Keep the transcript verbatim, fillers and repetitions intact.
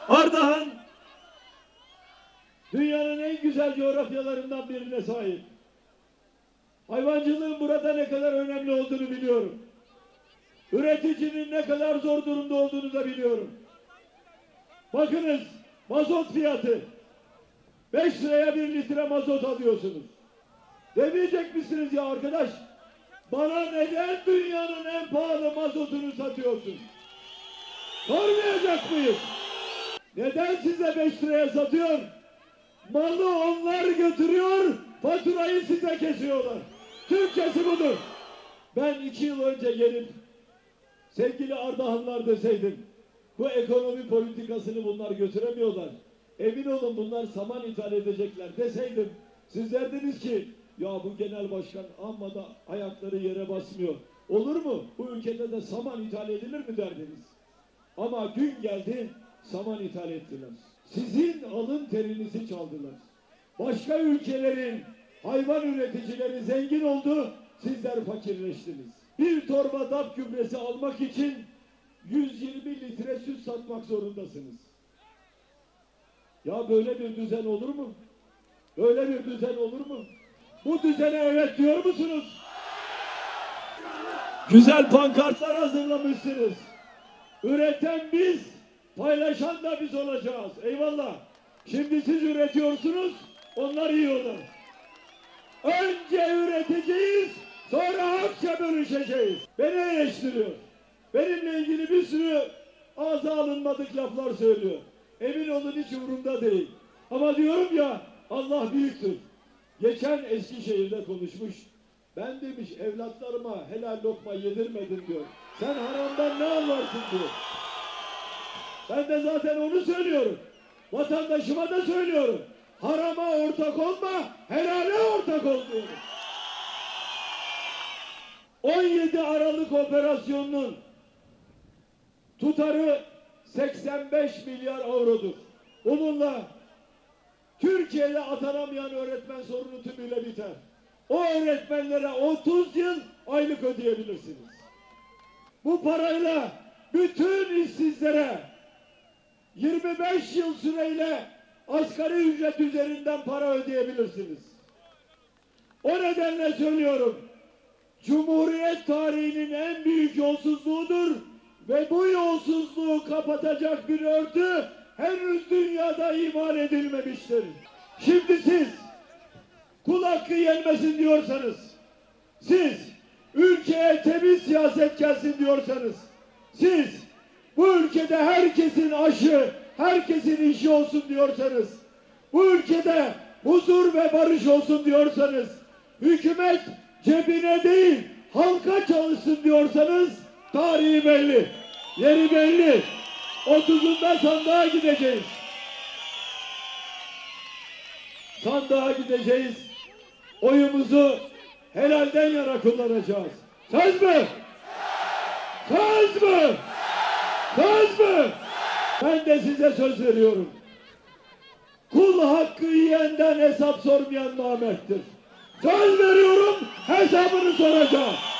Ardahan dünyanın en güzel coğrafyalarından birine sahip. Hayvancılığın burada ne kadar önemli olduğunu biliyorum. Üreticinin ne kadar zor durumda olduğunu da biliyorum. Bakınız, mazot fiyatı. Beş liraya bir litre mazot alıyorsunuz. Demeyecek misiniz ya arkadaş? Bana neden dünyanın en pahalı mazotunu satıyorsun? Sormayacak mıyız? Neden size beş liraya satıyor? Malı onlar götürüyor, faturayı size kesiyorlar. Türkçesi budur. Ben iki yıl önce gelip sevgili Ardahanlar deseydim, bu ekonomi politikasını bunlar götüremiyorlar. Emin olun bunlar saman ithal edecekler deseydim, siz derdiniz ki ya bu genel başkan amma da ayakları yere basmıyor. Olur mu? Bu ülkede de saman ithal edilir mi derdiniz? Ama gün geldi, saman ithal ettiler. Sizin alın terinizi çaldılar. Başka ülkelerin hayvan üreticileri zengin oldu, sizler fakirleştiniz. Bir torba D A P gübresi almak için yüz yirmi litre süt satmak zorundasınız. Ya böyle bir düzen olur mu? Böyle bir düzen olur mu? Bu düzene evet diyor musunuz? Güzel pankartlar hazırlamışsınız. Üreten biz, paylaşan da biz olacağız. Eyvallah. Şimdi siz üretiyorsunuz, onlar yiyorlar. Önce üreteceğiz, sonra hakça bölüşeceğiz. Beni eleştiriyor. Benimle ilgili bir sürü ağza alınmadık laflar söylüyor. Emin olun hiç umurumda değil. Ama diyorum ya, Allah büyüktür. Geçen Eskişehir'de konuşmuş. Ben demiş evlatlarıma helal lokma yedirmedim diyor. Sen haramdan ne anlarsın diyor. Ben de zaten onu söylüyorum. Vatandaşıma da söylüyorum. Harama ortak olma, helale ortak ol diyorum. on yedi Aralık operasyonunun tutarı seksen beş milyar avrodur. Bununla Türkiye'de atanamayan öğretmen sorunu tümüyle biter. O öğretmenlere otuz yıl aylık ödeyebilirsiniz. Bu parayla bütün işsizlere yirmi beş yıl süreyle asgari ücret üzerinden para ödeyebilirsiniz. O nedenle söylüyorum, Cumhuriyet tarihinin en büyük yolsuzluğudur ve bu yolsuzluğu kapatacak bir örtü henüz dünyada imal edilmemiştir. Şimdi siz kul hakkı yenmesin diyorsanız, siz ülkeye temiz siyaset gelsin diyorsanız, siz bu ülkede herkesin aşı, herkesin işi olsun diyorsanız, bu ülkede huzur ve barış olsun diyorsanız, hükümet cebine değil halka çalışsın diyorsanız tarihi belli, yeri belli. otuzunda sandığa gideceğiz. Sandığa gideceğiz. Oyumuzu helalden yana kullanacağız. Söz mü? Söz mü? Söz mü? Ben de size söz veriyorum. Kul hakkı yiyenden hesap sormayan namerttir. Söz veriyorum, hesabını soracağım.